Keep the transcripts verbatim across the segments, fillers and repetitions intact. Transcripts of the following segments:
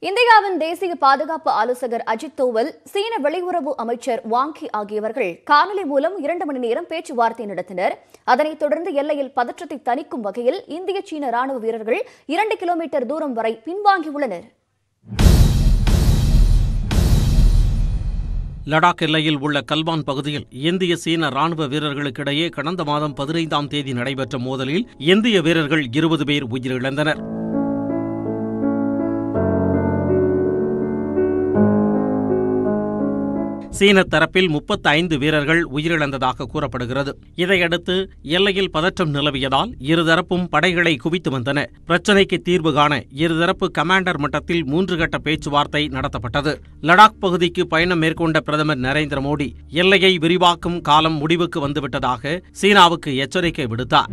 இந்தியாவின் தேசிய பாதுகாப்பு ஆலோசகர் அஜித் தோவல், சீன வெளியுறவு அமைச்சர் வாங் யி ஆகியவர்கள் காணொலி மூலம் இரண்டு மணி நேரம் பேச்சுவார்த்தை நடத்தினர். அதனைத் தொடர்ந்து எல்லையில் பதற்றத்தை தணிக்கும் வகையில் இந்திய சீன ராணுவ வீரர்கள் இரண்டு கிலோமீட்டர் தூரம் வரை பின்வாங்கியுள்ளனர். லடாக் எல்லையில் உள்ள கல்வான் பகுதியில் இந்திய சீன ராணுவ வீரர்களுக்கிடையே கடந்த மாதம் பதினைந்தாம் தேதி நடைபெற்ற மோதலில் இந்திய வீரர்கள் இருபது பேர் உயிரிழந்தனர். சீன தரப்பில் முப்பத்தி ஐந்து வீரர்கள் உயிரிழந்ததாக கூறப்படுகிறது. இதையடுத்து எல்லையில் பதற்றம் நிலவியதால் இருதரப்பும் படைகளை குவித்து வந்தன. பிரச்சினைக்கு தீர்வு காண இருதரப்பு கமாண்டர் மட்டத்தில் மூன்று கட்ட பேச்சுவார்த்தை நடத்தப்பட்டது. லடாக் பகுதிக்கு பயணம் மேற்கொண்ட பிரதமர் நரேந்திர மோடி எல்லையை விரிவாக்கும் காலம் முடிவுக்கு வந்துவிட்டதாக சீனாவுக்கு எச்சரிக்கை விடுத்தார்.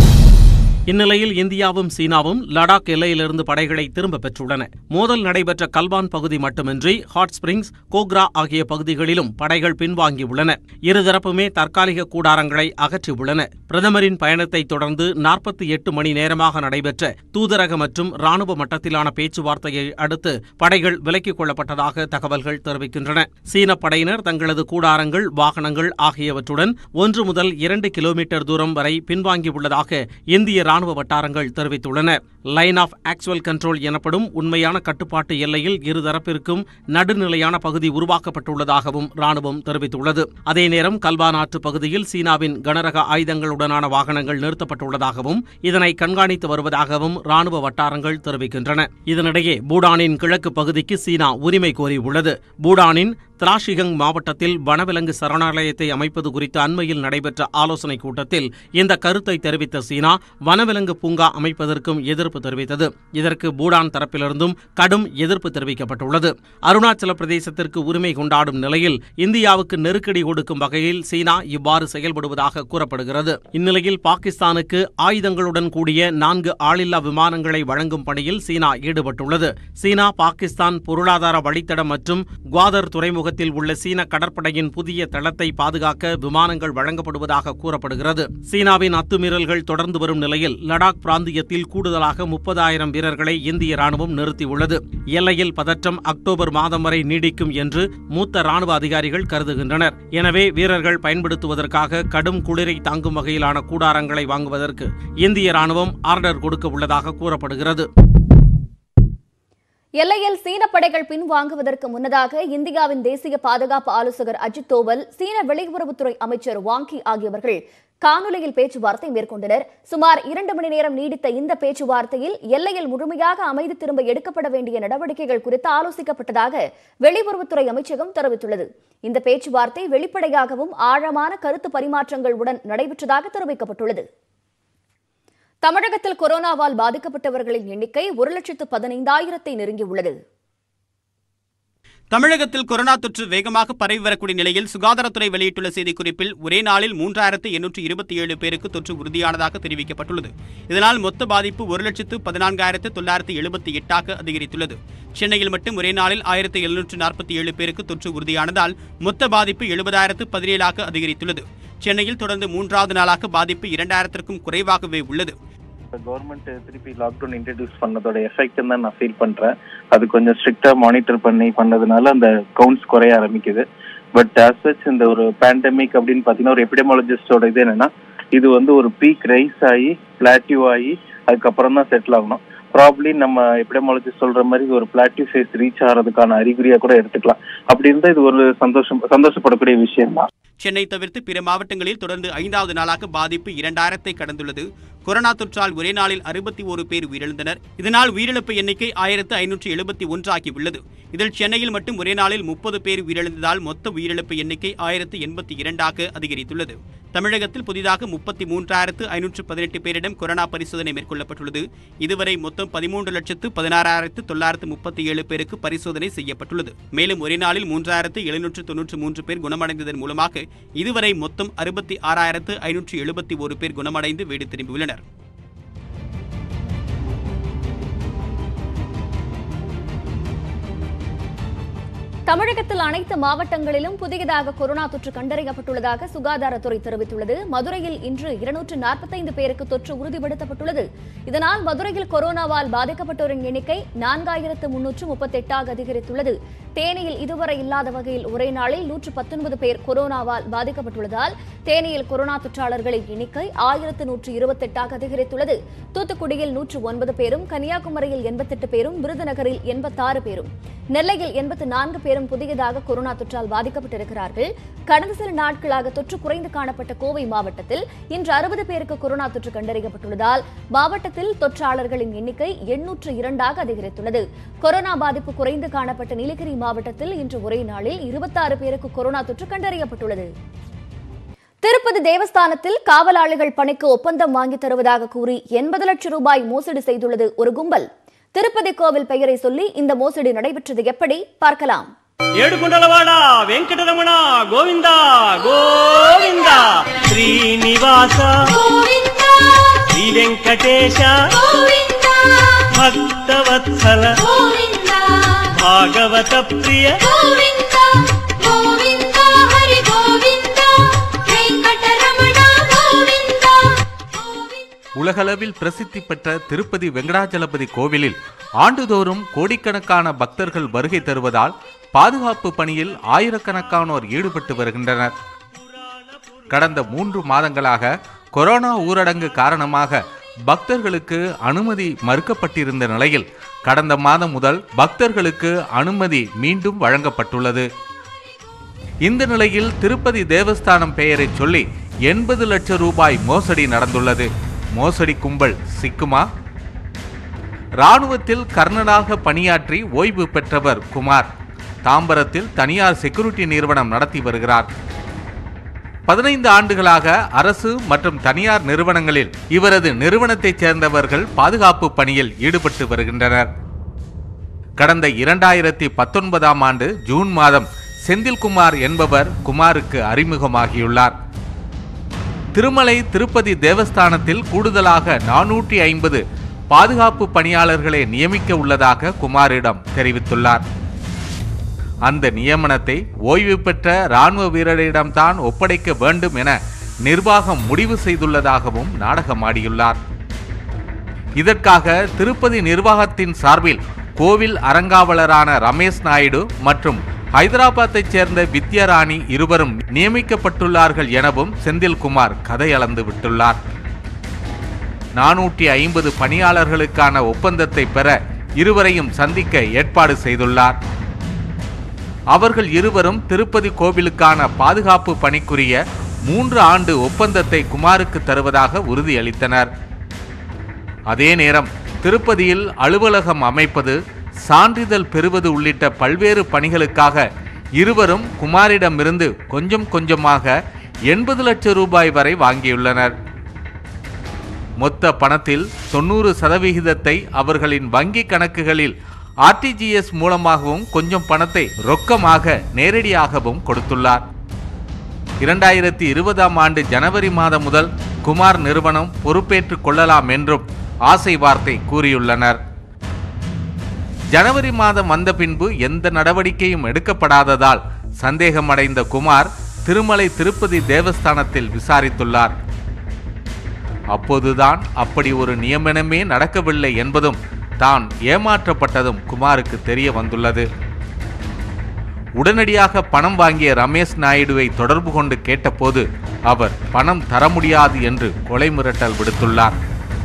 இந்நிலையில் இந்தியாவும் சீனாவும் லடாக் எல்லையிலிருந்து படைகளை திரும்பப் பெற்றுள்ளன. மோதல் நடைபெற்ற கல்வான் பகுதி மட்டுமின்றி ஹாட் ஸ்பிரிங்ஸ், கோக்ரா ஆகிய பகுதிகளிலும் படைகள் பின்வாங்கியுள்ளன. இருதரப்புமே தற்காலிக கூடாரங்களை அகற்றியுள்ளன. பிரதமரின் பயணத்தை தொடர்ந்து நாற்பத்தி எட்டு மணி நேரமாக நடைபெற்ற தூதரக மற்றும் ராணுவ மட்டத்திலான பேச்சுவார்த்தையை அடுத்து படைகள் விலக்கிக் கொள்ளப்பட்டதாக தகவல்கள் தெரிவிக்கின்றன. சீன படையினர் தங்களது கூடாரங்கள், வாகனங்கள் ஆகியவற்றுடன் ஒன்று முதல் இரண்டு கிலோமீட்டர் தூரம் வரை பின்வாங்கியுள்ளதாக இந்திய ராணுவ வட்டாரங்கள் தெரிவித்துள்ளன. லைன் ஆஃப் ஆக்சுவல் கண்ட்ரோல் எனப்படும் உண்மையான கட்டுப்பாட்டு எல்லையில் இருதரப்பிற்கும் நடுநிலையான பகுதி உருவாக்கப்பட்டுள்ளதாகவும் ராணுவம் தெரிவித்துள்ளது. அதே நேரம் கல்வான் ஆற்று பகுதியில் சீனாவின் கனரக ஆயுதங்களுடனான வாகனங்கள் நிறுத்தப்பட்டுள்ளதாகவும் இதனை கண்காணித்து வருவதாகவும் ராணுவ வட்டாரங்கள் தெரிவிக்கின்றன. இதனிடையே பூடானின் கிழக்கு பகுதிக்கு சீனா உரிமை கோரியுள்ளது. பூடானின் திராஷிகங் மாவட்டத்தில் வனவிலங்கு சரணாலயத்தை அமைப்பது குறித்து அண்மையில் நடைபெற்ற ஆலோசனைக் கூட்டத்தில் இந்த கருத்தை தெரிவித்த சீனா வனவிலங்கு பூங்கா அமைப்பதற்கும் எதிர்ப்பு தெரிவித்தது. இதற்கு பூடான் தரப்பிலிருந்தும் கடும் எதிர்ப்பு தெரிவிக்கப்பட்டுள்ளது. அருணாச்சல பிரதேசத்திற்கு உரிமை கொண்டாடும் நிலையில் இந்தியாவுக்கு நெருக்கடி கொடுக்கும் வகையில் சீனா இவ்வாறு செயல்படுவதாக கூறப்படுகிறது. இந்நிலையில் பாகிஸ்தானுக்கு ஆயுதங்களுடன் கூடிய நான்கு ஆளில்லா விமானங்களை வழங்கும் பணியில் சீனா ஈடுபட்டுள்ளது. சீனா பாகிஸ்தான் பொருளாதார வழித்தடம் மற்றும் குவாதர் துறைமுக உள்ள சீன கடற்படையின் புதிய தளத்தை பாதுகாக்க விமானங்கள் வழங்கப்படுவதாக கூறப்படுகிறது. சீனாவின் அத்துமீறல்கள் தொடர்ந்து வரும் நிலையில் லடாக் பிராந்தியத்தில் கூடுதலாக முப்பதாயிரம் வீரர்களை இந்திய ராணுவம் நிறுத்தியுள்ளது. எல்லையில் பதற்றம் அக்டோபர் மாதம் வரை நீடிக்கும் என்று மூத்த ராணுவ அதிகாரிகள் கருதுகின்றனர். எனவே வீரர்கள் பயன்படுத்துவதற்காக கடும் குளிரை தாங்கும் வகையிலான கூடாரங்களை வாங்குவதற்கு இந்திய ராணுவம் ஆர்டர் கொடுக்க உள்ளதாக கூறப்படுகிறது. எல்லையில் சீன படைகள் பின்வாங்குவதற்கு முன்னதாக இந்தியாவின் தேசிய பாதுகாப்பு ஆலோசகர் அஜித் தோவல், சீன வெளியுறவுத்துறை அமைச்சர் வாங் யி ஆகியவர்கள் காணொலியில் பேச்சுவார்த்தை மேற்கொண்டனர். சுமார் இரண்டு மணி நேரம் நீடித்த இந்த பேச்சுவார்த்தையில் எல்லையில் முழுமையாக அமைதி திரும்ப எடுக்கப்பட வேண்டிய நடவடிக்கைகள் குறித்து ஆலோசிக்கப்பட்டதாக வெளியுறவுத்துறை அமைச்சகம் தெரிவித்துள்ளது. இந்த பேச்சுவார்த்தை வெளிப்படையாகவும் ஆழமான கருத்து பரிமாற்றங்கள் உடன் நடைபெற்றதாக தெரிவிக்கப்பட்டுள்ளது. தமிழகத்தில் கொரோனாவால் பாதிக்கப்பட்டவர்களின் எண்ணிக்கை ஒரு லட்சத்து பதினைந்தாயிரத்தை நெருங்கியுள்ளது. தமிழகத்தில் கொரோனா தொற்று வேகமாக பரவி வரக்கூடிய நிலையில் சுகாதாரத்துறை வெளியிட்டுள்ள செய்திக்குறிப்பில் ஒரே நாளில் மூன்றாயிரத்து எண்ணூற்று இருபத்தி ஏழு பேருக்கு தொற்று உறுதியானதாக தெரிவிக்கப்பட்டுள்ளது. இதனால் மொத்த பாதிப்பு ஒரு லட்சத்து பதினான்காயிரத்து தொள்ளாயிரத்து எழுபத்தி எட்டாக அதிகரித்துள்ளது. சென்னையில் மட்டும் ஒரே நாளில் ஆயிரத்து எழுநூற்று நாற்பத்தி ஏழு பேருக்கு தொற்று உறுதியானதால் மொத்த பாதிப்பு எழுபதாயிரத்து பதினேழாக அதிகரித்துள்ளது. சென்னையில் தொடர்ந்து மூன்றாவது நாளாக பாதிப்பு இரண்டாயிரத்திற்கும் குறைவாகவே உள்ளது. கவர்மெண்ட் திருப்பி லாக்டவுன் இன்ட்ரடியூஸ் பண்ணதோட எஃபெக்ட் தான் நான் ஃபீல் பண்றேன். அது கொஞ்சம் ஸ்ட்ரிக்டா மானிட்டர் பண்ணி பண்ணதுனால அந்த கவுண்ட்ஸ் குறைய ஆரம்பிக்குது. பட் ஆஸ் சச் இந்த ஒரு பேண்டமிக் அப்படின்னு பாத்தீங்கன்னா ஒரு எபிடமாலஜிஸ்டோட இது என்னன்னா இது வந்து ஒரு பீக் ரைஸ் ஆகி பிளாட்டியூ ஆகி அதுக்கப்புறம் தான் செட்டில் ஆகணும். ப்ராப்ளி நம்ம எபிடமாலஜிஸ்ட் சொல்ற மாதிரி ஒரு பிளாட்டியூ ஃபேஸ் ரீச் ஆகிறதுக்கான அறிகுறியா கூட எடுத்துக்கலாம். அப்படி இருந்தா இது ஒரு சந்தோஷம் சந்தோஷப்படக்கூடிய விஷயம் தான். சென்னை தவிர்த்து பிற மாவட்டங்களில் தொடர்ந்து ஐந்தாவது நாளாக பாதிப்பு இரண்டாயிரத்தை கடந்துள்ளது. கொரோனா தொற்றால் ஒரே நாளில் அறுபத்தி ஒரு பேர் உயிரிழந்தனர். இதனால் உயிரிழப்பு எண்ணிக்கை ஆயிரத்து ஐநூற்று எழுபத்தி ஒன்று ஆகியுள்ளது. இதில் சென்னையில் மட்டும் ஒரே நாளில் முப்பது பேர் உயிரிழந்ததால் மொத்த உயிரிழப்பு எண்ணிக்கை ஆயிரத்து எண்பத்தி இரண்டாக அதிகரித்துள்ளது. தமிழகத்தில் புதிதாக முப்பத்தி மூன்றாயிரத்து ஐநூற்று பதினெட்டு பேரிடம் கொரோனா பரிசோதனை மேற்கொள்ளப்பட்டுள்ளது. இதுவரை மொத்தம் பதிமூன்று லட்சத்து பதினாறாயிரத்து தொள்ளாயிரத்து முப்பத்தி ஏழு பேருக்கு பரிசோதனை செய்யப்பட்டுள்ளது. மேலும் ஒரே நாளில் மூன்றாயிரத்து எழுநூற்று தொன்னூற்று மூன்று பேர் குணமடைந்ததன் மூலமாக இதுவரை மொத்தம் அறுபத்தி ஆறாயிரத்து ஐநூற்று எழுபத்தி ஒரு பேர் குணமடைந்து வீடு திரும்பியுள்ளனர். தமிழகத்தில் அனைத்து மாவட்டங்களிலும் புதியதாக கொரோனா தொற்று கண்டறியப்பட்டுள்ளதாக சுகாதாரத்துறை தெரிவித்துள்ளது. மதுரையில் இன்று இருநூற்று நாற்பத்தைந்து பேருக்கு தொற்று உறுதிப்படுத்தப்பட்டுள்ளது. இதனால் மதுரையில் கொரோனாவால் பாதிக்கப்பட்டோரின் எண்ணிக்கை நான்காயிரத்து முன்னூற்று முப்பத்தி எட்டாக அதிகரித்துள்ளது. தேனியில் இதுவரை இல்லாத வகையில் ஒரே நாளில் நூற்று பத்தொன்பது பேர் கொரோனாவால் பாதிக்கப்பட்டுள்ளதால் தேனியில் கொரோனா தொற்றாளர்களின் எண்ணிக்கை ஆயிரத்து நூற்று இருபத்தி எட்டாக அதிகரித்துள்ளது. தூத்துக்குடியில் நூற்று ஒன்பது பேரும், கன்னியாகுமரியில் எண்பத்தெட்டு பேரும், விருதுநகரில் எண்பத்தாறு பேரும், நெல்லையில் எண்பத்து நான்கு பேரும் புதியதாக கொரோனா தொற்றால் பாதிக்கப்பட்டிருக்கிறார்கள். கடந்த சில நாட்களாக தொற்று குறைந்து காணப்பட்ட கோவை மாவட்டத்தில் இன்று அறுபது பேருக்கு கொரோனா தொற்று கண்டறியப்பட்டுள்ளதால் மாவட்டத்தில் தொற்றாளர்களின் எண்ணிக்கை எண்ணூற்று இரண்டாக அதிகரித்துள்ளது. கொரோனா பாதிப்பு குறைந்து காணப்பட்ட நீலகிரி மாவட்டத்தில் இன்று ஒரே நாளில் இருபத்தாறு பேருக்கு கொரோனா தொற்று கண்டறியப்பட்டுள்ளது. திருப்பதி தேவஸ்தானத்தில் காவலாளிகள் பணிக்கு ஒப்பந்தம் வாங்கி தருவதாக கூறி எண்பது லட்சம் ரூபாய் மோசடி செய்துள்ளது ஒரு கும்பல். திருப்பதி கோவில் பெயரை சொல்லி இந்த மோசடி நடைபெற்றது எப்படி பார்க்கலாம். ஏடுகுண்டலவாடா வெங்கடரமணா கோவிந்தா கோவிந்தா ஸ்ரீனிவாச கோவிந்தா ஸ்ரீ வெங்கடேஷ கோவிந்தா பக்தவத்சல கோவிந்தா பாகவத பிரிய கோவிந்தா கோவிந்தா ஹரி கோவிந்தா வெங்கடரமணா கோவிந்தா. உலகளவில் பிரசித்தி பெற்ற திருப்பதி வெங்கடாஜலபதி கோவிலில் ஆண்டுதோறும் கோடிக்கணக்கான பக்தர்கள் வருகை தருவதால் பாதுகாப்பு பணியில் ஆயிரக்கணக்கானோர் ஈடுபட்டு வருகின்றனர். கடந்த மூன்று மாதங்களாக கொரோனா ஊரடங்கு காரணமாக பக்தர்களுக்கு அனுமதி மறுக்கப்பட்டிருந்த நிலையில் கடந்த மாதம் முதல் பக்தர்களுக்கு அனுமதி மீண்டும் வழங்கப்பட்டுள்ளது. இந்த நிலையில் திருப்பதி தேவஸ்தானம் பெயரை சொல்லி எண்பது லட்சம் ரூபாய் மோசடி நடந்துள்ளது. மோசடி கும்பல் சிக்குமா? ராணுவத்தில் கர்னலாக பணியாற்றி ஓய்வு பெற்றவர் குமார் தாம்பரத்தில் தனியார் செக்யூரிட்டி நிறுவனம் நடத்தி வருகிறார். பதினைந்து ஆண்டுகளாக அரசு மற்றும் தனியார் நிறுவனங்களில் இவரது நிறுவனத்தைச் சேர்ந்தவர்கள் பாதுகாப்பு பணியில் ஈடுபட்டு வருகின்றனர். கடந்த இரண்டாயிரத்தி பத்தொன்பதாம் ஆண்டு ஜூன் மாதம் செந்தில்குமார் என்பவர் குமாருக்கு அறிமுகமாகியுள்ளார். திருமலை திருப்பதி தேவஸ்தானத்தில் கூடுதலாக நானூற்றி ஐம்பது பாதுகாப்பு பணியாளர்களை நியமிக்க உள்ளதாக குமாரிடம் தெரிவித்துள்ளார். அந்த நியமனத்தை ஓய்வு பெற்ற இராணுவ வீரரிடம்தான் ஒப்படைக்க வேண்டும் என நிர்வாகம் முடிவு செய்துள்ளதாகவும் நாடகமாடியுள்ளார். இதற்காக திருப்பதி நிர்வாகத்தின் சார்பில் கோவில் அறங்காவலரான ரமேஷ் நாயுடு மற்றும் ஹைதராபாத்தைச் சேர்ந்த வித்யாராணி இருவரும் நியமிக்கப்பட்டுள்ளார்கள் எனவும் செந்தில்குமார் கதையளந்து விட்டுள்ளார். நானூற்றி ஐம்பது பணியாளர்களுக்கான ஒப்பந்தத்தை பெற இருவரையும் சந்திக்க ஏற்பாடு செய்துள்ளார். அவர்கள் இருவரும் திருப்பதி கோவிலுக்கான பாதுகாப்பு பணிக்குரிய மூன்று ஆண்டு ஒப்பந்தத்தை குமாருக்கு தருவதாக உறுதியளித்தனர். அதே நேரம் திருப்பதியில் அலுவலகம் அமைப்பது, சான்றிதழ் பெறுவது உள்ளிட்ட பல்வேறு பணிகளுக்காக இருவரும் குமாரிடமிருந்து கொஞ்சம் கொஞ்சமாக எண்பது லட்சம் ரூபாய் வரை வாங்கியுள்ளனர். மொத்த பணத்தில் தொண்ணூறு சதவிகிதத்தை அவர்களின் வங்கி கணக்குகளில் ஆர்டிஜிஎஸ் மூலமாகவும் கொஞ்சம் பணத்தை ரொக்கமாக நேரடியாகவும் கொடுத்துள்ளார். இரண்டாயிரத்தி இருபதாம் ஆண்டு ஜனவரி மாதம் முதல் குமார் நிறுவனம் பொறுப்பேற்றுக் கொள்ளலாம் என்றும் ஆசை வார்த்தை கூறியுள்ளனர். ஜனவரி மாதம் வந்த பின்பு எந்த நடவடிக்கையும் எடுக்கப்படாததால் சந்தேகமடைந்த குமார் திருமலை திருப்பதி தேவஸ்தானத்தில் விசாரித்துள்ளார். அப்போதுதான் அப்படி ஒரு நியமனமே நடக்கவில்லை என்பதும் தான் ஏமாற்றப்பட்டதும் குமாருக்கு தெரிய வந்துள்ளது. உடனடியாக பணம் வாங்கிய ரமேஷ் நாயுடுவை தொடர்பு கொண்டு கேட்டபோது அவர் பணம் தர முடியாது என்று கொலை மிரட்டல் விடுத்துள்ளார்.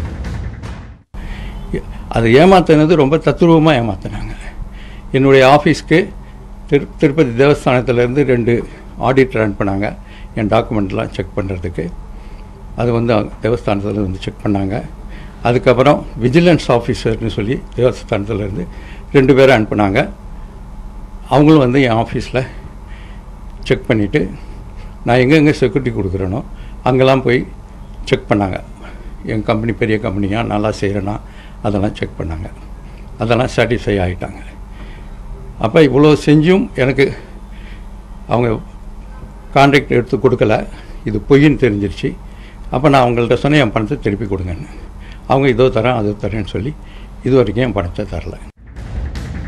அது ஏமாத்தினது ரொம்ப தத்துரூபமாக ஏமாத்தினாங்க. என்னுடைய ஆஃபீஸ்க்கு திரு திருப்பதி தேவஸ்தானத்திலேருந்து ரெண்டு ஆடிட்டர் அனுப்பினாங்க என் டாக்குமெண்ட்லாம் செக் பண்ணுறதுக்கு. அது வந்து தேவஸ்தானத்தில் வந்து செக் பண்ணாங்க. அதுக்கப்புறம் விஜிலன்ஸ் ஆஃபீஸர்னு சொல்லி தேவஸ்தானத்திலேருந்து ரெண்டு பேரை அனுப்புனாங்க. அவங்களும் வந்து என் ஆஃபீஸில் செக் பண்ணிவிட்டு நான் எங்கெங்கே செக்யூரிட்டி கொடுக்குறேனோ அங்கெல்லாம் போய் செக் பண்ணாங்க. என் கம்பெனி பெரிய கம்பெனியாக நல்லா செய்கிறேன்னா அதெல்லாம் செக் பண்ணாங்க. அதெல்லாம் சாட்டிஸ்ஃபை ஆகிட்டாங்க. அப்போ இவ்வளோ செஞ்சும் எனக்கு அவங்க கான்ட்ராக்ட் எடுத்து கொடுக்கல, இது பொய்ன்னு தெரிஞ்சிருச்சு. அப்போ நான் அவங்கள்ட்ட சொன்னேன் என் பணத்தை திருப்பி கொடுங்கன்னு. அவங்க இதோ தரேன் அதோ தரேன்னு சொல்லி இது வரைக்கும் என் பணத்தை தரல.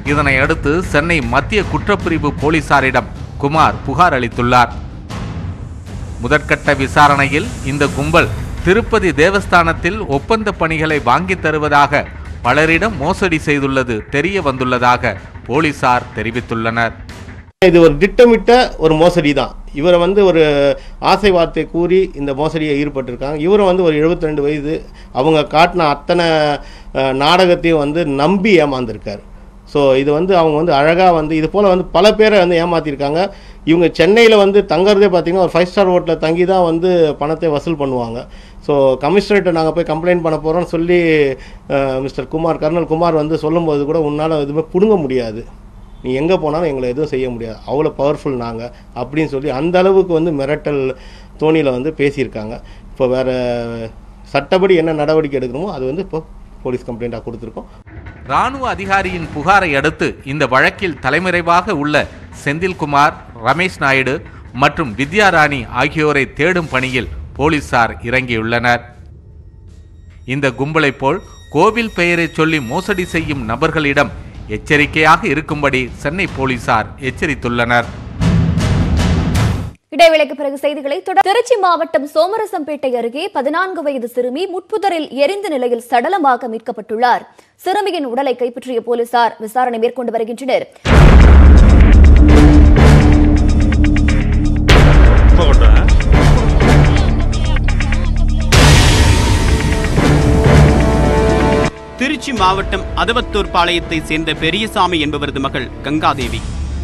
இதனை அடுத்து சென்னை மத்திய குற்றப்பிரிவு போலீசாரிடம் குமார் புகார் அளித்துள்ளார். முதற்கட்ட விசாரணையில் இந்த கும்பல் திருப்பதி தேவஸ்தானத்தில் ஒப்பந்த பணிகளை வாங்கி தருவதாக பலரிடம் மோசடி செய்துள்ளது தெரிய வந்துள்ளதாக போலீசார் தெரிவித்துள்ளனர். இது ஒரு திட்டமிட்ட ஒரு மோசடி தான். இவரை வந்து ஒரு ஆசை வார்த்தை கூறி இந்த மோசடியை ஈடுபட்டிருக்காங்க. இவரை வந்து ஒரு எழுபத்தி ரெண்டு வயது, அவங்க காட்டின அத்தனை நாடகத்தையும் வந்து நம்பி ஏமாந்துருக்கார். ஸோ இது வந்து அவங்க வந்து அழகாக வந்து இது போல் வந்து பல பேரை வந்து ஏமாற்றிருக்காங்க. இவங்க சென்னையில் வந்து தங்குறதே பார்த்திங்கன்னா ஒரு ஃபைவ் ஸ்டார் ஹோட்டலில் தங்கி தான் வந்து பணத்தை வசூல் பண்ணுவாங்க. ஸோ கமிஷனர்கிட்ட நாங்கள் போய் கம்ப்ளைண்ட் பண்ண போகிறோம்னு சொல்லி மிஸ்டர் குமார் கர்னல் குமார் வந்து சொல்லும்போது கூட உன்னால் எதுவுமே பிடுங்க முடியாது, நீ எங்கே போனாலும் எங்களை எதுவும் செய்ய முடியாது, அவ்வளோ பவர்ஃபுல் நாங்கள் அப்படின்னு சொல்லி அந்த அளவுக்கு வந்து மிரட்டல் தோணியில் வந்து பேசியிருக்காங்க. இப்போ வேறு சட்டப்படி என்ன நடவடிக்கை எடுக்கணுமோ அது வந்து இப்போ போலீஸ் கம்ப்ளைண்ட்டாக கொடுத்துருக்கோம். ராணுவ அதிகாரியின் புகாரை அடுத்து இந்த வழக்கில் தலைமறைவாக உள்ள செந்தில்குமார், ரமேஷ் நாயுடு மற்றும் வித்யாராணி ஆகியோரை தேடும் பணியில் போலீசார் இறங்கியுள்ளனர். இந்த கும்பலைப் போல் கோவில் பெயரை சொல்லி மோசடி செய்யும் நபர்களிடம் எச்சரிக்கையாக இருக்கும்படி சென்னை போலீசார் எச்சரித்துள்ளனர். இடைவேளைக்கு பிறகு செய்திகளை தொடர். திருச்சி மாவட்டம் சோமரசம்பேட்டை அருகே பதினான்கு வயது சிறுமி முட்புதரில் எரிந்த நிலையில் சடலமாக மீட்கப்பட்டுள்ளார். சிறுமியின் உடலை கைப்பற்றிய போலீசார் விசாரணை மேற்கொண்டு வருகின்றனர். திருச்சி மாவட்டம் அதவத்தூர் பாளையத்தை சேர்ந்த பெரியசாமி என்பவரது மகள் கங்காதேவி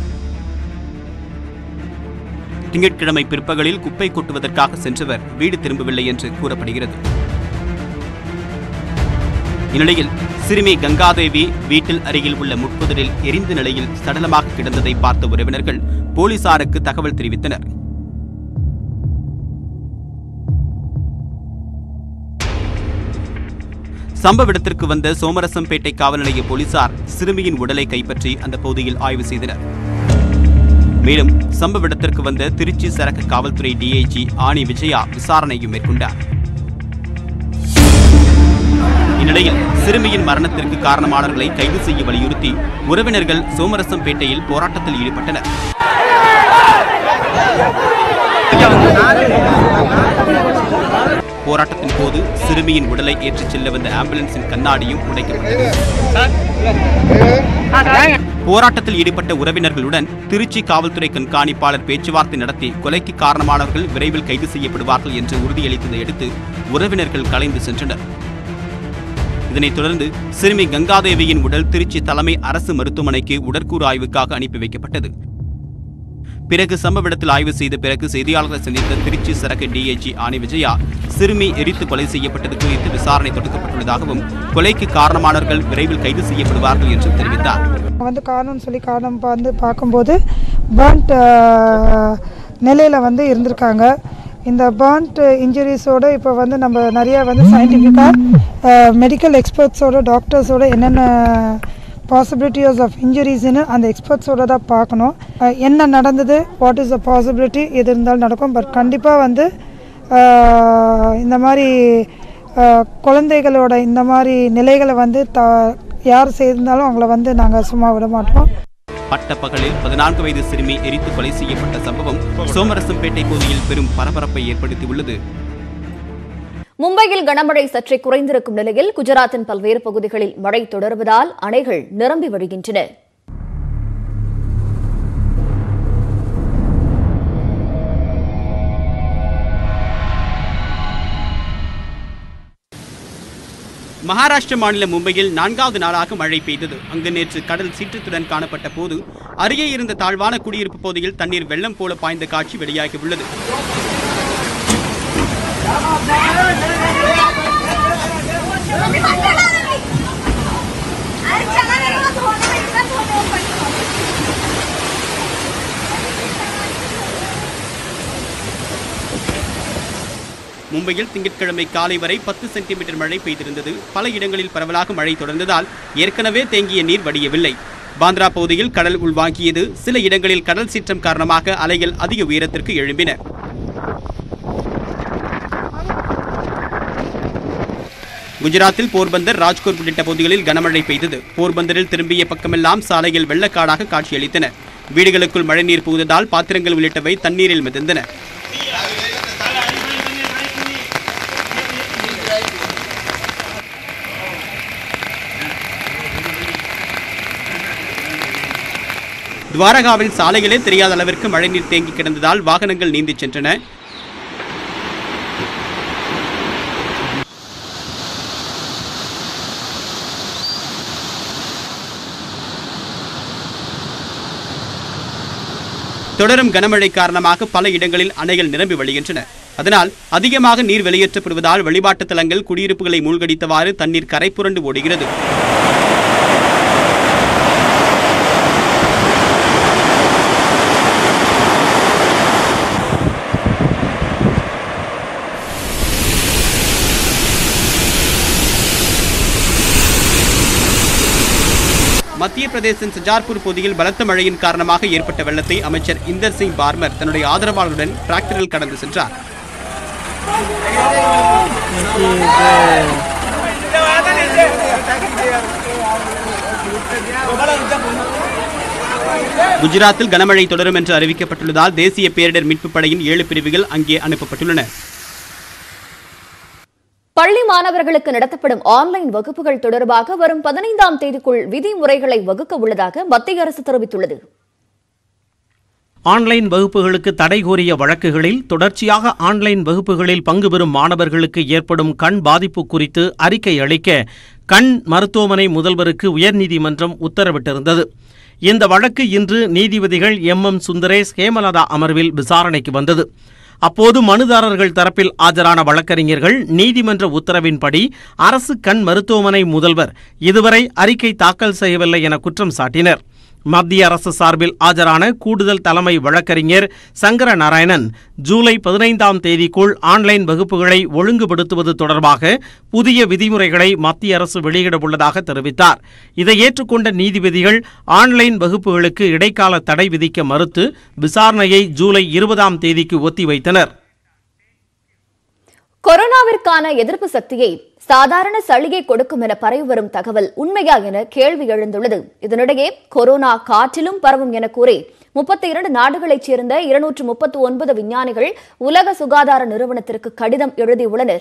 திங்கட்கிழமை பிற்பகலில் குப்பை கொட்டுவதற்காக சென்றவர் வீடு திரும்பவில்லை என்று கூறப்படுகிறது. இந்நிலையில் சிறுமி கங்காதேவி வீட்டில் அருகில் உள்ள முட்புதரில் எரிந்த நிலையில் சடலமாக கிடந்ததை பார்த்த உறவினர்கள் போலீசாருக்கு தகவல் தெரிவித்தனர். சம்பவ இடத்திற்கு வந்த சோமரசம்பேட்டை காவல் நிலைய போலீசார் சிறுமியின் உடலை கைப்பற்றி அந்த பகுதியில் ஆய்வு செய்தனர். மேலும் சம்பவ இடத்திற்கு வந்த திருச்சி சரக்கு காவல்துறை டிஐஜி ஆனி விஜயா விசாரணையும் மேற்கொண்டார். இந்நிலையில் சிறுமியின் மரணத்திற்கு காரணமானவர்களை கைது செய்ய வலியுறுத்தி உறவினர்கள் சோமரசம்பேட்டையில் போராட்டத்தில் ஈடுபட்டனர். போராட்டத்தின் போது சிறுமியின் உடலை ஏற்றிச் செல்ல வந்த ஆம்புலன்ஸின் கண்ணாடியும் உடைக்கப்பட்டது. போராட்டத்தில் ஈடுபட்ட உறவினர்களுடன் திருச்சி காவல்துறை கண்காணிப்பாளர் பேச்சுவார்த்தை நடத்தி கொலைக்கு காரணமானவர்கள் விரைவில் கைது செய்யப்படுவார்கள் என்று உறுதியளித்ததை அடுத்து உறவினர்கள் கலைந்து சென்றனர். இதனைத் தொடர்ந்து சிறுமி கங்காதேவியின் உடல் திருச்சி தலைமை அரசு மருத்துவமனைக்கு உடற்கூறு ஆய்வுக்காக அனுப்பி வைக்கப்பட்டது. பிறகு சம்பவ இடத்தில் ஆய்வு செய்த பிறகு செய்தியாளர்களை சந்தித்த திருச்சி சரக்கு டிஐஜி ஆனி விஜயா சிறுமி எரித்து கொலை செய்யப்பட்டது குறித்து விசாரணை தொடங்கப்பட்டுள்ளதாகவும் கொலைக்கு காரணமானவர்கள் விரைவில் கைது செய்யப்படுவார்கள் என்றும் தெரிவித்தார். வந்து காரணம் சொல்லி காரணம் வந்து பார்க்கும்போது பர்ன்ட் நிலையில் வந்து இருந்திருக்காங்க. இந்த பர்ன்ட் இன்ஜுரிஸோடு இப்போ வந்து நம்ம நிறைய வந்து சயின்டிஃபிக்காக மெடிக்கல் எக்ஸ்பர்ட்ஸோட டாக்டர்ஸோட என்னென்ன பாசிபிலிட்டிஸ் ஆஃப் இன்ஜுரிஸ்ன்னு அந்த எக்ஸ்பர்ட்ஸோட தான் பார்க்கணும். என்ன நடந்தது, வாட் இஸ் த பாசிபிலிட்டி, எது இருந்தாலும் நடக்கும். பட் கண்டிப்பாக வந்து இந்த மாதிரி குழந்தைகளோட இந்த மாதிரி நிலைகளை வந்து த யார் செய்திருந்தாலும் அவங்கள வந்து நாங்கள் சும்மா விட மாட்டோம். பட்டப்பகலில் பதினான்கு வயது சிறுமி எரித்து கொலை செய்யப்பட்ட சம்பவம் சோமரசம்பேட்டை பகுதியில் பெரும் பரபரப்பை ஏற்படுத்தியுள்ளது. மும்பையில் கனமழை சற்றே குறைந்திருக்கும் நிலையில் குஜராத்தின் பல்வேறு பகுதிகளில் மழை தொடர்வதால் அணைகள் நிரம்பி வழிகின்றன. மகாராஷ்டிர மாநில மும்பையில் நான்காவது நாளாக மழை பெய்தது. அங்கு நேற்று கடல் சீற்றத்துடன் காணப்பட்ட போது அருகே இருந்த தாழ்வான குடியிருப்பு பகுதியில் தண்ணீர் வெள்ளம் போல பாய்ந்த காட்சி வெளியாகியுள்ளது. மும்பையில் திங்கட்கிழமை காலை வரை பத்து சென்டிமீட்டர் மழை பெய்திருந்தது. பல இடங்களில் பரவலாக மழை தொடர்ந்ததால் ஏற்கனவே தேங்கிய நீர் வடியவில்லை. பாந்திரா பகுதியில் கடல் உள்வாங்கியது. சில இடங்களில் கடல் சீற்றம் காரணமாக அலைகள் அதிக உயரத்திற்கு எழும்பின. குஜராத்தில் போர்பந்தர், ராஜ்கோட் உள்ளிட்ட பகுதிகளில் கனமழை பெய்தது. போர்பந்தரில் திரும்பிய பக்கமெல்லாம் சாலைகள் வெள்ளக்காடாக காட்சியளித்தன. வீடுகளுக்குள் மழைநீர் புகுந்ததால் பாத்திரங்கள் உள்ளிட்டவை தண்ணீரில் மிதந்தன. துவாரகாவில் சாலைகளே தெரியாத அளவிற்கு மழைநீர் தேங்கி கிடந்ததால் வாகனங்கள் நீந்திச் சென்றன. தொடரும் கனமழை காரணமாக பல இடங்களில் அணைகள் நிரம்பி வழிகின்றன. அதனால் அதிகமாக நீர் வெளியேற்றப்படுவதால் வழிபாட்டு தலங்கள், குடியிருப்புகளை மூழ்கடித்தவாறு தண்ணீர் கரை புரண்டு ஓடுகிறது. மத்திய பிரதேசத்தின் சஜார்பூர் பகுதியில் பலத்த மழையின் காரணமாக ஏற்பட்ட வெள்ளத்தை அமைச்சர் இந்தர் சிங் பார்மர் தன்னுடைய ஆதரவாளருடன் டிராக்டரில் கடந்து சென்றார். குஜராத்தில் கனமழை தொடரும் என்று அறிவிக்கப்பட்டுள்ளதால் தேசிய பேரிடர் மீட்புப் படையின் ஏழு பிரிவுகள் அங்கே அனுப்பப்பட்டுள்ளன. பள்ளி மாணவர்களுக்கு நடத்தப்படும் ஆன்லைன் வகுப்புகள் தொடர்பாக வரும் பதினைந்தாம் தேதிக்குள் விதிமுறைகளை வகுக்க உள்ளதாக மத்திய அரசு தெரிவித்துள்ளது. ஆன்லைன் வகுப்புகளுக்கு தடை கோரிய வழக்குகளில் தொடர்ச்சியாக ஆன்லைன் வகுப்புகளில் பங்கு பெறும் மாணவர்களுக்கு ஏற்படும் கண் பாதிப்பு குறித்து அறிக்கை அளிக்க கண் மருத்துவமனை முதல்வருக்கு உயர்நீதிமன்றம் உத்தரவிட்டிருந்தது. இந்த வழக்கு இன்று நீதிபதிகள் எம் எம் சுந்தரேஷ், ஹேமலதா அமர்வில் விசாரணைக்கு வந்தது. அப்போது மனுதாரர்கள் தரப்பில் ஆஜரான வழக்கறிஞர்கள் நீதிமன்ற உத்தரவின்படி அரசு கண் மருத்துவமனை முதல்வர் இதுவரை அறிக்கை தாக்கல் செய்யவில்லை என குற்றம் சாட்டினர். மத்திய அரசு சார்பில் ஆஜரான கூடுதல் தலைமை வழக்கறிஞர் சங்கர நாராயணன் ஜூலை பதினைந்தாம் தேதிக்குள் ஆன்லைன் வகுப்புகளை ஒழுங்குபடுத்துவது தொடர்பாக புதிய விதிமுறைகளை மத்திய அரசு வெளியிட உள்ளதாக தெரிவித்தார். இதை ஏற்றுக்கொண்ட நீதிபதிகள் ஆன்லைன் வகுப்புகளுக்கு இடைக்கால தடை விதிக்க மறுத்து விசாரணையை ஜூலை இருபதாம் தேதிக்கு ஒத்திவைத்தனர். கொரோனாவிற்கான எதிர்ப்பு சக்தியை சாதாரண சளிகை கொடுக்கும் என பரவி வரும் தகவல் உண்மையா என கேள்வி எழுந்துள்ளது. இதனிடையே கொரோனா காற்றிலும் பரவும் என கூறி முப்பத்தி இரண்டு நாடுகளைச் சேர்ந்த இருநூற்று முப்பத்தி ஒன்பது விஞ்ஞானிகள் உலக சுகாதார நிறுவனத்திற்கு கடிதம் எழுதியுள்ளனர்.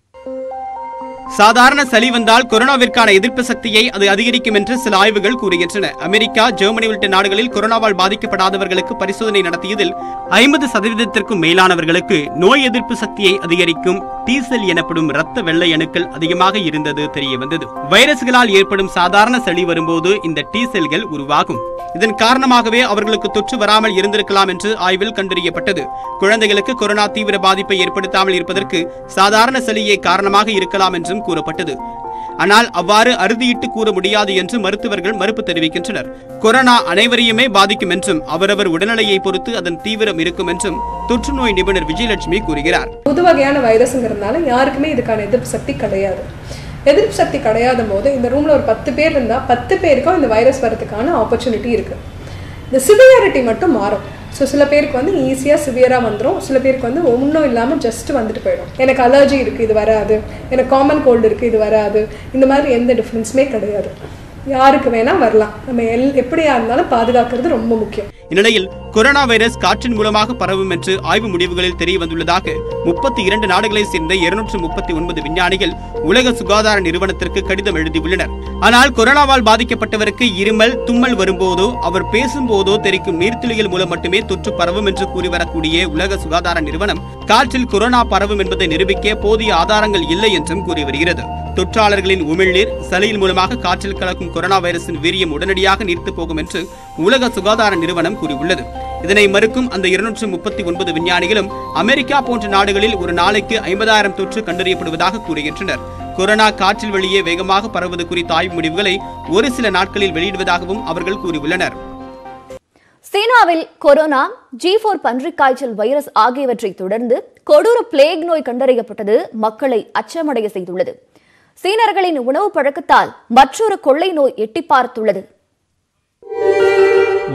சாதாரண சளி வந்தால் கொரோனாவிற்கான எதிர்ப்பு சக்தியை அது அதிகரிக்கும் என்று சில ஆய்வுகள் கூறுகின்றன. அமெரிக்கா, ஜெர்மனி உள்ளிட்ட நாடுகளில் கொரோனாவால் பாதிக்கப்படாதவர்களுக்கு பரிசோதனை நடத்தியதில் ஐம்பது சதவீதத்திற்கும் மேலானவர்களுக்கு நோய் எதிர்ப்பு சக்தியை அதிகரிக்கும் டி செல் எனப்படும் இரத்த வெள்ளை அணுக்கள் அதிகமாக இருந்தது தெரிய வந்தது. வைரஸ்களால் ஏற்படும் சாதாரண சளி வரும்போது இந்த டி செல்கள் உருவாகும். இதன் காரணமாகவே அவர்களுக்கு தொற்று வராமல் இருந்திருக்கலாம் என்று ஆய்வில் கண்டறியப்பட்டது. குழந்தைகளுக்கு கொரோனா தீவிர பாதிப்பை ஏற்படுத்தாமல் இருப்பதற்கு சாதாரண சளியே காரணமாக இருக்கலாம் என்றும் கூறப்பட்டது. ஆனால் அவ்வாறு அறுதியிட்டு கூற முடியாது என்று மருத்துவர்கள் மறுப்பு தெரிவிக்கின்றனர். கொரோனா அனைவரையுமே பாதிக்கும் என்றும் அவரவர் உடல்நிலையை பொறுத்து அதன் தீவிரம் இருக்கும் என்றும் தொற்று நோய் நிபுணர் விஜயலட்சுமி கூறுகிறார். புது வகையான வைரஸ்ங்கிறதுனால யாருக்குமே இதுக்கான எதிர்ப்பு சக்தி கிடையாது. எதிர்ப்பு சக்தி கிடையாத போது இந்த ரூம்ல ஒரு பத்து பேர் இருந்தா பத்து பேருக்கும் இந்த வைரஸ் வரதுக்கான ஆப்பர்ச்சுனிட்டி இருக்கு. இந்த சிவியாரிட்டி மட்டும் மாறும். ஸோ சில பேருக்கு வந்து ஈஸியாக சிவியராக வந்துடும், சில பேருக்கு வந்து ஒன்றும் இல்லாமல் ஜஸ்ட் வந்துட்டு போயிடும். எனக்கு அலர்ஜி இருக்குது, இது வராது. எனக்கு காமன் கோல்டு இருக்குது, இது வராது. இந்த மாதிரி எந்த டிஃப்ரென்ஸுமே கிடையாது. யாருக்கு வேணா வரலாம். நம்ம எல் எப்படியா இருந்தாலும் பாதுகாக்கிறது ரொம்ப முக்கியம். இந்நிலையில் கொரோனா வைரஸ் காற்றின் மூலமாக பரவும் என்று ஆய்வு முடிவுகளில் தெரிய வந்துள்ளதாக முப்பத்தி இரண்டு நாடுகளை சேர்ந்த இருநூற்று முப்பத்தி ஒன்பது விஞ்ஞானிகள் உலக சுகாதார நிறுவனத்திற்கு கடிதம் எழுதியுள்ளனர். ஆனால் கொரோனாவால் பாதிக்கப்பட்டவருக்கு இருமல், தும்மல் வரும்போதோ அவர் பேசும்போதோ தெரிக்கும் நீர்த்துளிகள் மூலம் மட்டுமே தொற்று பரவும் என்று கூறி வரக்கூடிய உலக சுகாதார நிறுவனம் காற்றில் கொரோனா பரவும் என்பதை நிரூபிக்க போதிய ஆதாரங்கள் இல்லை என்றும் கூறி வருகிறது. தொற்றாளர்களின் உமிழ்நீர், சளியின் மூலமாக காற்றில் கலக்கும் கொரோனா வைரஸின் வீரியம் உடனடியாக நீர்த்து போகும் என்று உலக சுகாதார நிறுவனம் கூறியுள்ளது. இதனை மறுக்கும் அந்த இருநூற்று முப்பத்தி ஒன்பது விஞ்ஞானிகளும் அமெரிக்கா போன்ற நாடுகளில் ஒரு நாளைக்கு ஐம்பதாயிரம் தொற்று கண்டறியப்படுவதாக கூறுகின்றனர். கொரோனா காற்றில் வெளியே வேகமாக பரவுவது குறித்த ஆய்வு முடிவுகளை ஒரு சில நாட்களில் வெளியிடுவதாகவும் அவர்கள் கூறியுள்ளனர். சீனாவில் கொரோனா, ஜி போர் பன்றிக் காய்ச்சல் வைரஸ் ஆகியவற்றை தொடர்ந்து கொடூர பிளேக் நோய் கண்டறியப்பட்டது மக்களை அச்சமடைய செய்துள்ளது. சீனர்களின் உணவு பழக்கத்தால் மற்றொரு கொள்ளை நோய் எட்டி பார்த்துள்ளது.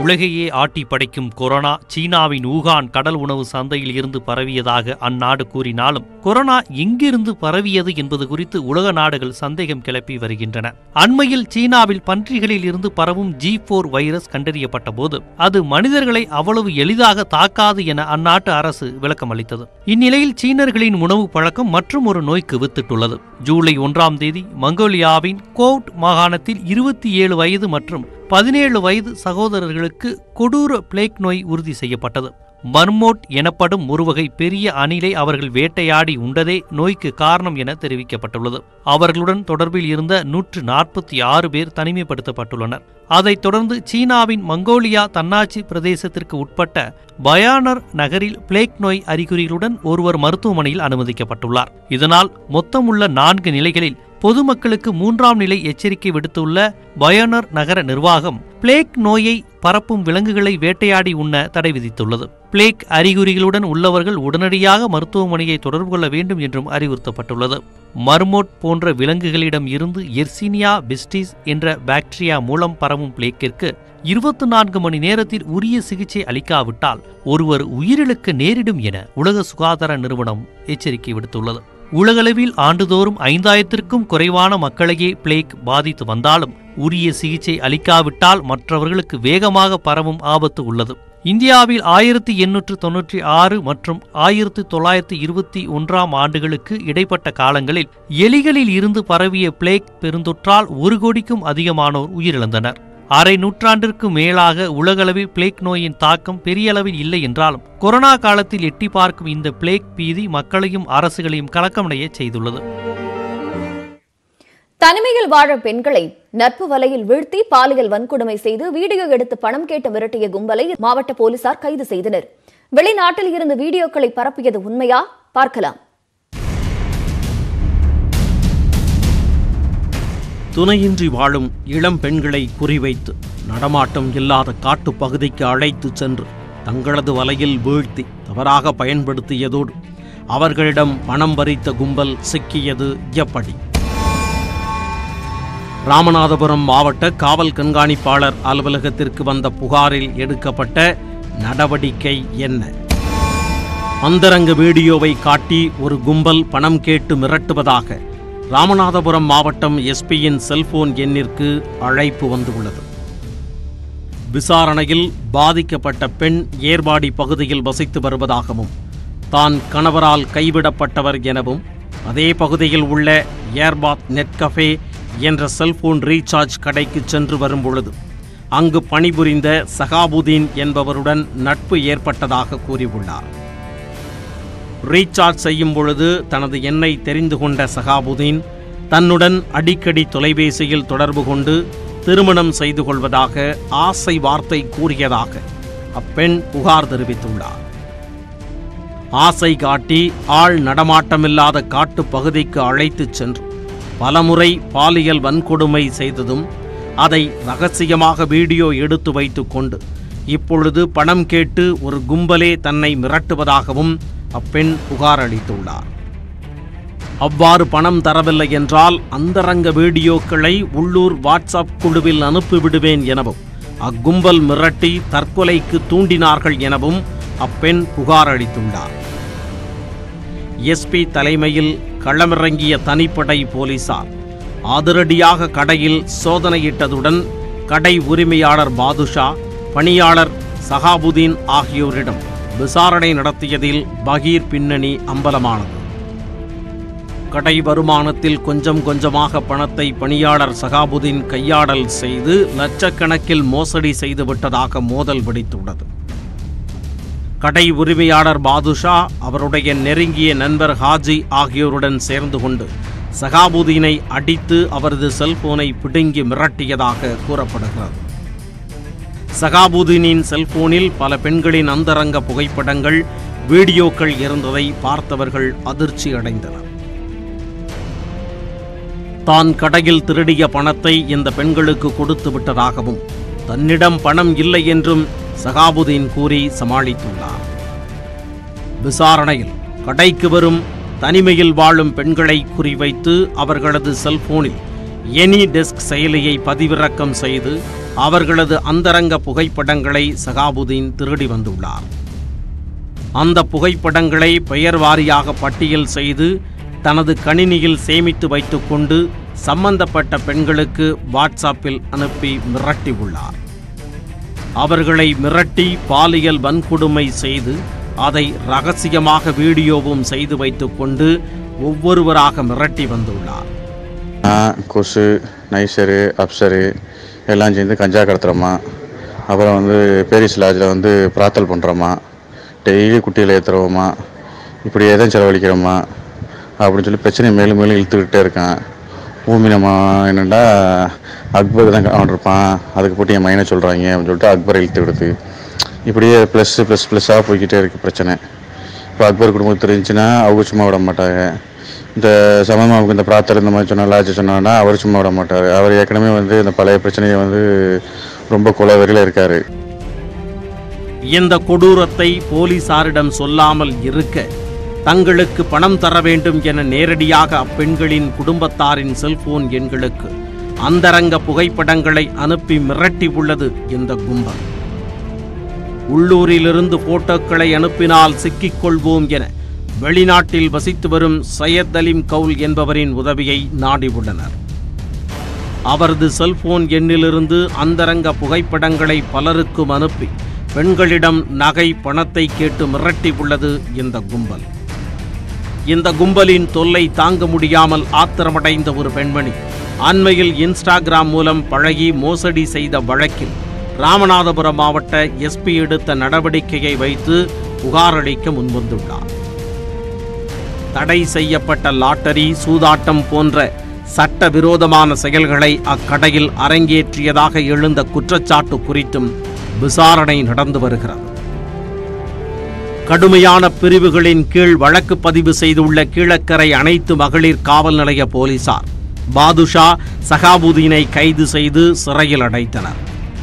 உலகையே ஆட்டி படைக்கும் கொரோனா சீனாவின் ஊகான் கடல் உணவு சந்தையில் இருந்து பரவியதாக அந்நாடு கூறினாலும் கொரோனா எங்கிருந்து பரவியது என்பது குறித்து உலக நாடுகள் சந்தேகம் கிளப்பி வருகின்றன. அண்மையில் சீனாவில் பன்றிகளில் இருந்து பரவும் ஜி போர் வைரஸ் கண்டறியப்பட்ட போது அது மனிதர்களை அவ்வளவு எளிதாக தாக்காது என அந்நாட்டு அரசு விளக்கம் அளித்தது. இந்நிலையில் சீனர்களின் உணவு பழக்கம் மற்றும் ஒரு நோய்க்கு வித்திட்டுள்ளது. ஜூலை ஒன்றாம் தேதி மங்கோலியாவின் கோவ்ட் மாகாணத்தில் இருபத்தி ஏழு வயது மற்றும் பதினேழு வயது சகோதரர்களுக்கு கொடூர பிளேக் நோய் உறுதி செய்யப்பட்டது. மர்மோட் எனப்படும் ஒருவகை பெரிய அணிலை அவர்கள் வேட்டையாடி உண்டதே நோய்க்கு காரணம் என தெரிவிக்கப்பட்டுள்ளது. அவர்களுடன் தொடர்பில் இருந்த நூற்று நாற்பத்தி ஆறு பேர் தனிமைப்படுத்தப்பட்டுள்ளனர். அதைத் தொடர்ந்து சீனாவின் மங்கோலியா தன்னாட்சி பிரதேசத்திற்கு உட்பட்ட பயானர் நகரில் பிளேக் நோய் அறிகுறிகளுடன் ஒருவர் மருத்துவமனையில் அனுமதிக்கப்பட்டுள்ளார். இதனால் மொத்தமுள்ள நான்கு நிலைகளில் பொதுமக்களுக்கு மூன்றாம் நிலை எச்சரிக்கை விடுத்துள்ள பயானர் நகர நிர்வாகம் பிளேக் நோயை பரப்பும் விலங்குகளை வேட்டையாடி உண்ண தடை விதித்துள்ளது. பிளேக் அறிகுறிகளுடன் உள்ளவர்கள் உடனடியாக மருத்துவமனையை தொடர்பு கொள்ள வேண்டும் என்றும் அறிவுறுத்தப்பட்டுள்ளது. மர்மோட் போன்ற விலங்குகளிடம் இருந்து எர்சினியா பிஸ்டிஸ் என்ற பாக்டீரியா மூலம் பரவும் பிளேக்கிற்கு இருபத்தி நான்கு மணி நேரத்தில் உரிய சிகிச்சை அளிக்காவிட்டால் ஒருவர் உயிரிழக்க நேரிடும் என உலக சுகாதார நிறுவனம் எச்சரிக்கை விடுத்துள்ளது. உலகளவில் ஆண்டுதோறும் ஐந்தாயிரத்திற்கும் குறைவான மக்களையே பிளேக் பாதித்து வந்தாலும் உரிய சிகிச்சை அளிக்காவிட்டால் மற்றவர்களுக்கு வேகமாக பரவும் ஆபத்து உள்ளது. இந்தியாவில் ஆயிரத்தி எண்ணூற்று தொன்னூற்றி ஆறு மற்றும் ஆயிரத்தி தொள்ளாயிரத்தி இருபத்தி ஒன்றாம் ஆண்டுகளுக்கு இடைப்பட்ட காலங்களில் எலிகளில் இருந்து பரவிய பிளேக் பெருந்தொற்றால் ஒரு கோடிக்கும் அதிகமானோர் உயிரிழந்தனர். அரை நூற்றாண்டிற்கு மேலாக உலகளவில் பிளேக் நோயின் தாக்கம் பெரிய அளவில் இல்லை என்றாலும் கொரோனா காலத்தில் எட்டி பார்க்கும் இந்த பிளேக் பீதி மக்களையும் அரசுகளையும் கலக்கமடைய செய்துள்ளது. தனிமையில் வாழும் பெண்களை நட்பு வலையில் வீழ்த்தி பாலியல் வன்கொடுமை செய்து வீடியோ எடுத்து பணம் கேட்டு மிரட்டிய கும்பலை மாவட்ட போலீசார் கைது செய்தனர். வெளிநாட்டில் இருந்து வீடியோக்களை பரப்பியது உண்மையா? பார்க்கலாம். துணையின்றி வாழும் இளம் பெண்களை குறிவைத்து நடமாட்டம் இல்லாத காட்டுப் பகுதிக்கு அழைத்து சென்று தங்களது வலையில் வீழ்த்தி தவறாக பயன்படுத்தியதோடு அவர்களிடம் பணம் பறித்த கும்பல் சிக்கியது எப்படி? ராமநாதபுரம் மாவட்ட காவல் கண்காணிப்பாளர் அலுவலகத்திற்கு வந்த புகாரில் எடுக்கப்பட்ட நடவடிக்கை என்ன? அந்தரங்க வீடியோவை காட்டி ஒரு கும்பல் பணம் கேட்டு மிரட்டுவதாக ராமநாதபுரம் மாவட்டம் எஸ்பியின் செல்போன் எண்ணிற்கு அழைப்பு வந்துள்ளது. விசாரணையில் பாதிக்கப்பட்ட பெண் ஏர்வாடி பகுதியில் வசித்து வருவதாகவும் தான் கணவரால் கைவிடப்பட்டவர் எனவும் அதே பகுதியில் உள்ள ஏர்பாத் நெட் கஃபே என்ற செல்போன் ரீசார்ஜ் கடைக்கு சென்று வரும்பொழுது அங்கு பணிபுரிந்த சகாபுதீன் என்பவருடன் நட்பு ஏற்பட்டதாக கூறியுள்ளார். ரீசார்ஜ் செய்யும் பொழுது தனது எண்ணை தெரிந்து கொண்ட சகாபுதீன் தன்னுடன் அடிக்கடி தொலைபேசியில் தொடர்பு கொண்டு திருமணம் செய்து கொள்வதாக ஆசை வார்த்தை கூறியதாக அப்பெண் புகார் தெரிவித்துள்ளார். ஆசை காட்டி ஆள் நடமாட்டமில்லாத காட்டு பகுதிக்கு அழைத்துச் சென்று பலமுறை பாலியல் வன்கொடுமை செய்ததும் அதை ரகசியமாக வீடியோ எடுத்து வைத்துக் கொண்டு இப்பொழுது பணம் கேட்டு ஒரு கும்பலே தன்னை மிரட்டுவதாகவும் அப்பெண் புகார் அளித்துள்ளார். அவ்வாறு பணம் தரவில்லை என்றால் அந்தரங்க வீடியோக்களை உள்ளூர் வாட்ஸ்அப் குழுவில் அனுப்பிவிடுவேன் எனவும் அக்கும்பல் மிரட்டி தற்கொலைக்கு தூண்டினார்கள் எனவும் அப்பெண் புகார் அளித்துள்ளார். எஸ்பி தலைமையில் களமிறங்கிய தனிப்படை போலீசார் அதிரடியாக கடையில் சோதனையிட்டதுடன் கடை உரிமையாளர் பாதுஷா, பணியாளர் சகாபுதீன் ஆகியோரிடம் விசாரணை நடத்தியதில் பகீர் பின்னணி அம்பலமானது. கடை வருமானத்தில் கொஞ்சம் கொஞ்சமாக பணத்தை பணியாளர் சகாபுதீன் கையாடல் செய்து லட்சக்கணக்கில் மோசடி செய்துவிட்டதாக மோதல் வெடித்துள்ளது. கடை உரிமையாளர் பாதுஷா அவருடைய நெருங்கிய நண்பர் ஹாஜி ஆகியோருடன் சேர்ந்து கொண்டு சகாபுதீனை அடித்து அவரது செல்போனை பிடுங்கி மிரட்டியதாக கூறப்படுகிறது. சகாபுதீனின் செல்போனில் பல பெண்களின் அந்தரங்க புகைப்படங்கள், வீடியோக்கள் இருந்ததை பார்த்தவர்கள் அதிர்ச்சி அடைந்தனர். தான் கடையில் திருடிய பணத்தை இந்த பெண்களுக்கு கொடுத்து விட்டதாகவும் தன்னிடம் பணம் இல்லை என்றும் சகாபுதீன் கூறி சமாளித்துள்ளார். விசாரணையில் கடைக்கு வரும் தனிமையில் வாழும் பெண்களை குறிவைத்து அவர்களது செல்போனில் எனி டெஸ்க் செயலியை பதிவிறக்கம் செய்து அவர்களது அந்தரங்க புகைப்படங்களை சகாபுதீன் திருடி வந்துள்ளார். அந்த புகைப்படங்களை பெயர் வாரியாக பட்டியல் செய்து தனது கணினியில் சேமித்து வைத்துக்கொண்டு சம்பந்தப்பட்ட பெண்களுக்கு வாட்ஸ்அப்பில் அனுப்பி மிரட்டியுள்ளார். அவர்களை மிரட்டி பாலியல் வன்கொடுமை செய்து அதை ரகசியமாக வீடியோவும் செய்து வைத்துக்கொண்டு ஒவ்வொருவராக மிரட்டி வந்துள்ளார். கொசு, நைசரு, அப்சரு எல்லாம் சேர்ந்து கஞ்சா கடத்துகிறோமா, அப்புறம் வந்து பேரிஸ் லாட்ஜில் வந்து பிரார்த்தல் பண்ணுறோமா, டெய்லி குட்டியில் ஏற்றுறோமா, இப்படி எதுவும் செலவழிக்கிறோமா அப்படின்னு சொல்லி பிரச்சனையை மேலும் மேலும் இழுத்துக்கிட்டே இருக்கேன். ஊமினமா என்னென்னா அக்பர் தான் அவன் இருப்பான், அதுக்கு போட்டு என் மைனை சொல்கிறாங்க அப்படின்னு சொல்லிட்டு அக்பரை இழுத்து விடுது. இப்படியே ப்ளஸ் ப்ளஸ் ப்ளஸ்ஸாக போய்கிட்டே இருக்குது பிரச்சனை. இப்போ அக்பர் குடும்பம் தெரிஞ்சுன்னா அவங்க சும்மா விட மாட்டாங்க. இந்த சமமாவுக்கு இந்த பிரார்த்தனை இந்த மாதிரி சொன்னால் லாட்ஜ் சொன்னான்னா அவர் சும்மா விட மாட்டார். அவர் ஏற்கனவே வந்து இந்த பழைய பிரச்சனையை வந்து ரொம்ப கொலவெறியில் இருக்கார். இந்த கொடூரத்தை போலீசாரிடம் சொல்லாமல் இருக்க தங்களுக்கு பணம் தர வேண்டும் என நேரடியாக அப்பெண்களின் குடும்பத்தாரின் செல்போன் எண்களுக்கு அந்தரங்க புகைப்படங்களை அனுப்பி மிரட்டி உள்ளது இந்த கும்பல். உள்ளூரிலிருந்து போட்டோக்களை அனுப்பினால் சிக்கிக்கொள்வோம் என வெளிநாட்டில் வசித்து வரும் சையத் அலீம் கவுல் என்பவரின் உதவியை நாடியுள்ளனர். அவரது செல்போன் எண்ணிலிருந்து அந்தரங்க புகைப்படங்களை பலருக்கும் அனுப்பி பெண்களிடம் நகை பணத்தை கேட்டு மிரட்டி உள்ளது இந்த கும்பல். இந்த கும்பலின் தொல்லை தாங்க முடியாமல் ஆத்திரமடைந்த ஒரு பெண்மணி அண்மையில் இன்ஸ்டாகிராம் மூலம் பழகி மோசடி செய்த வழக்கில் ராமநாதபுரம் மாவட்ட எஸ்பி எடுத்த நடவடிக்கையை வைத்து புகார் அளிக்க முன்வந்துள்ளார். தடை செய்யப்பட்ட லாட்டரி, சூதாட்டம் போன்ற சட்டவிரோதமான செயல்களை அக்கடையில் அரங்கேற்றியதாக எழுந்த குற்றச்சாட்டு குறித்தும் விசாரணை நடந்து வருகிறது. கடுமையான பிரிவுகளின் கீழ் வழக்கு பதிவு செய்துள்ள கீழக்கரை அனைத்து மகளிர் காவல் நிலைய போலீசார் பாதுஷா, சகாபுதீனை கைது செய்து சிறையில் அடைத்தனர்.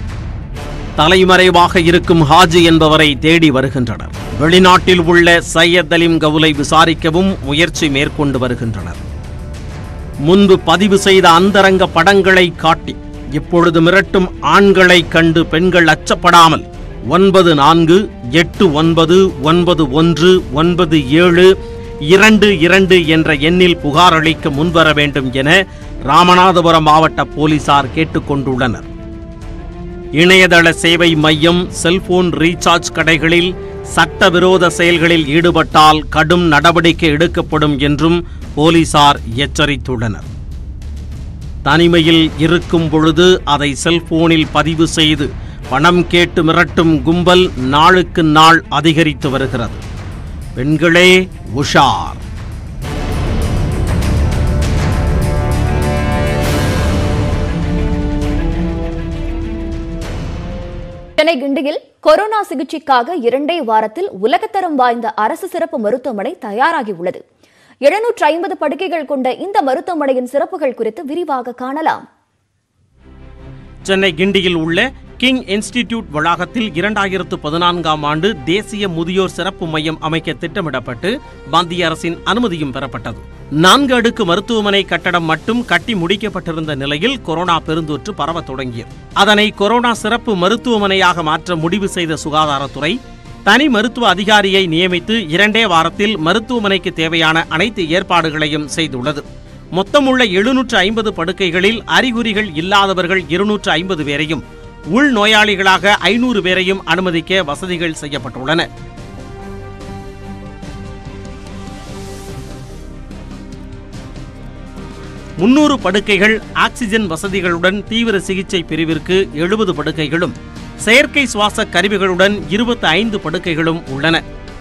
தலைமறைவாக இருக்கும் ஹாஜி என்பவரை தேடி வருகின்றனர். வெளிநாட்டில் உள்ள சையத் அலீம் கவுலை விசாரிக்கவும் முயற்சி மேற்கொண்டு வருகின்றனர். முன்பு பதிவு செய்த அந்தரங்க படங்களை காட்டி இப்பொழுது மிரட்டும் ஆண்களை கண்டு பெண்கள் அச்சப்படாமல் ஒன்பது நான்கு எட்டு ஒன்பது ஒன்பது ஒன்று ஒன்பது ஏழு இரண்டு இரண்டு என்ற எண்ணில் புகார் அளிக்க முன்வர வேண்டும் என ராமநாதபுரம் மாவட்ட போலீசார் கேட்டுக்கொண்டுள்ளனர். இணையதள சேவை மையம், செல்போன் ரீசார்ஜ் கடைகளில் சட்டவிரோத செயல்களில் ஈடுபட்டால் கடும் நடவடிக்கை எடுக்கப்படும் என்றும் போலீசார் எச்சரித்துள்ளனர். தனிமையில் இருக்கும் பொழுது அதை செல்போனில் பதிவு செய்து பணம் கேட்டு மிரட்டும் கும்பல் நாளுக்கு நாள் அதிகரித்து வருகிறது. பெண்களே உஷார். சென்னை கிண்டியில் கொரோனா சிகிச்சைக்காக இரண்டே வாரத்தில் உலகத்தரம் வாய்ந்த அரசு சிறப்பு மருத்துவமனை தயாராகியுள்ளது. எழுநூற்று ஐம்பது படுக்கைகள் கொண்ட இந்த மருத்துவமனையின் சிறப்புகள் குறித்து விரிவாக காணலாம். சென்னை கிண்டியில் உள்ள கிங் இன்ஸ்டிடியூட் வளாகத்தில் இரண்டாயிரத்து பதினான்காம் ஆண்டு தேசிய முதியோர் சிறப்பு மையம் அமைக்க திட்டமிடப்பட்டு மத்திய அரசின் அனுமதியும் பெறப்பட்டது. நான்கு அடுக்கு மருத்துவமனை கட்டடம் மட்டும் கட்டி முடிக்கப்பட்டிருந்த நிலையில் கொரோனா பெருந்தொற்று பரவ தொடங்கியது. அதனை கொரோனா சிறப்பு மருத்துவமனையாக மாற்ற முடிவு செய்த சுகாதாரத்துறை தனி மருத்துவ அதிகாரியை நியமித்து இரண்டே வாரத்தில் மருத்துவமனைக்கு தேவையான அனைத்து ஏற்பாடுகளையும் செய்துள்ளது. மொத்தமுள்ள எழுநூற்று ஐம்பது படுக்கைகளில் அறிகுறிகள் இல்லாதவர்கள் இருநூற்று ஐம்பது பேரையும் உள் நோயாளிகளாக ஐநூறு பேரையும் அனுமதிக்க வசதிகள் செய்யப்பட்டுள்ளன. முன்னூறு படுக்கைகள் ஆக்சிஜன் வசதிகளுடன் தீவிர சிகிச்சை பிரிவிற்கு எழுபது படுக்கைகளும் செயற்கை சுவாச கருவிகளுடன் இருபத்தி ஐந்து படுக்கைகளும் உள்ளன.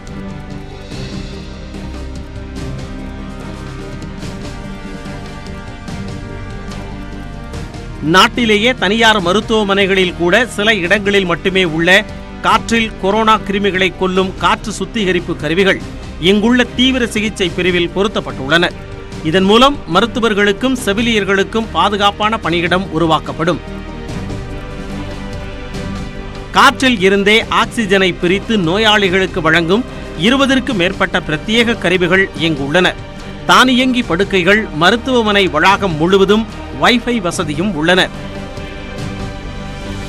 நாட்டிலேயே தனியார் மருத்துவமனைகளில் கூட சில இடங்களில் மட்டுமே உள்ள காற்றில் கொரோனா கிருமிகளை கொல்லும் காற்று சுத்திகரிப்பு கருவிகள் இங்குள்ள தீவிர சிகிச்சை பிரிவில் பொருத்தப்பட்டுள்ளன. இதன் மூலம் மருத்துவர்களுக்கும் செவிலியர்களுக்கும் பாதுகாப்பான பணியிடம் உருவாக்கப்படும். காற்றில் இருந்தே ஆக்சிஜனை பிரித்து நோயாளிகளுக்கு வழங்கும் இருபதற்கும் மேற்பட்ட பிரத்யேக கருவிகள் இங்கு உள்ளன. தானியங்கி படுக்கைகள், மருத்துவமனை வளாகம் முழுவதும் வைஃபை வசதியும் உள்ளன.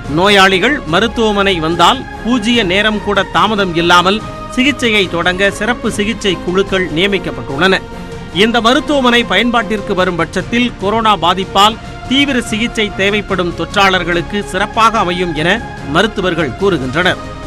நோயாளிகள் மருத்துவமனை வந்தால் பூஜ்ய நேரம் கூட தாமதம் இல்லாமல் சிகிச்சையை தொடங்க சிறப்பு சிகிச்சை குழுக்கள் நியமிக்கப்பட்டுள்ளன. இந்த மருத்துவமனை பயன்பாட்டிற்கு வரும் பட்சத்தில் கொரோனா பாதிப்பால் தீவிர சிகிச்சை தேவைப்படும் தொற்றாளர்களுக்கு சிறப்பாக அமையும் என மருத்துவர்கள் கூறுகின்றனர்.